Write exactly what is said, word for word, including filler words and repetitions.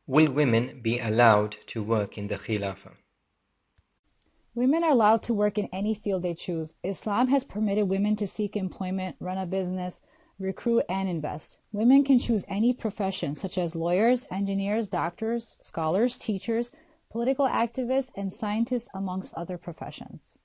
Will women be allowed to work in the Khilafah? Women are allowed to work in any field they choose. Islam has permitted women to seek employment, run a business, recruit, and invest. Women can choose any profession, such as lawyers, engineers, doctors, scholars, teachers, political activists, and scientists, amongst other professions.